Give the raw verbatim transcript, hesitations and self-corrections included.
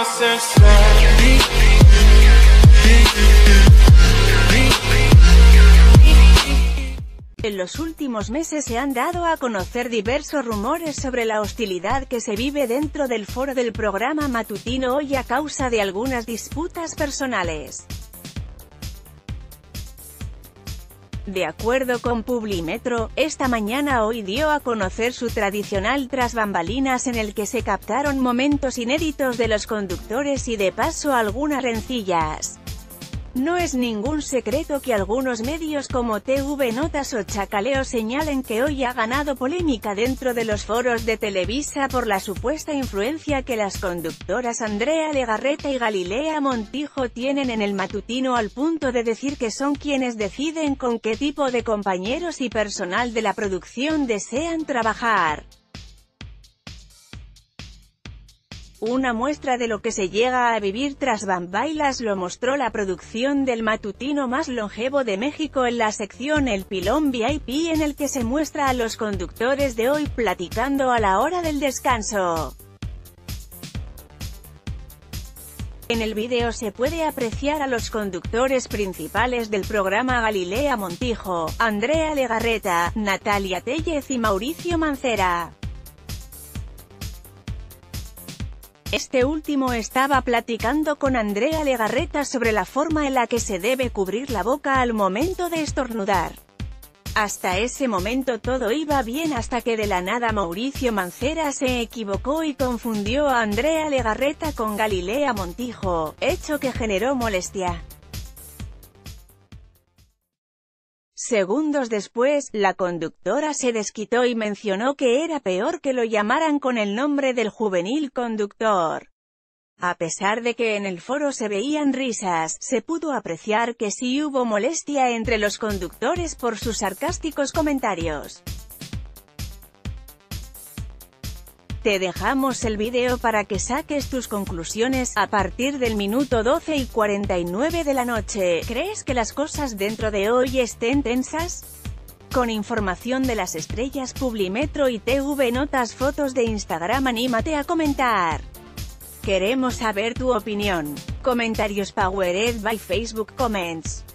En los últimos meses se han dado a conocer diversos rumores sobre la hostilidad que se vive dentro del foro del programa matutino Hoy a causa de algunas disputas personales. De acuerdo con Publimetro, esta mañana Hoy dio a conocer su tradicional tras bambalinas en el que se captaron momentos inéditos de los conductores y de paso algunas rencillas. No es ningún secreto que algunos medios como T V Notas o Chacaleo señalen que Hoy ha ganado polémica dentro de los foros de Televisa por la supuesta influencia que las conductoras Andrea Legarreta y Galilea Montijo tienen en el matutino, al punto de decir que son quienes deciden con qué tipo de compañeros y personal de la producción desean trabajar. Una muestra de lo que se llega a vivir tras bambailas lo mostró la producción del matutino más longevo de México en la sección El Pilón V I P, en el que se muestra a los conductores de Hoy platicando a la hora del descanso. En el vídeo se puede apreciar a los conductores principales del programa Galilea Montijo, Andrea Legarreta, Natalia Tellez y Mauricio Mancera. Este último estaba platicando con Andrea Legarreta sobre la forma en la que se debe cubrir la boca al momento de estornudar. Hasta ese momento todo iba bien, hasta que de la nada Mauricio Mancera se equivocó y confundió a Andrea Legarreta con Galilea Montijo, hecho que generó molestia. Segundos después, la conductora se desquitó y mencionó que era peor que lo llamaran con el nombre del juvenil conductor. A pesar de que en el foro se veían risas, se pudo apreciar que sí hubo molestia entre los conductores por sus sarcásticos comentarios. Te dejamos el vídeo para que saques tus conclusiones. A partir del minuto doce y cuarenta y nueve de la noche, ¿crees que las cosas dentro de Hoy estén tensas? Con información de las estrellas Publimetro y T V Notas, fotos de Instagram, anímate a comentar. Queremos saber tu opinión. Comentarios powered by Facebook Comments.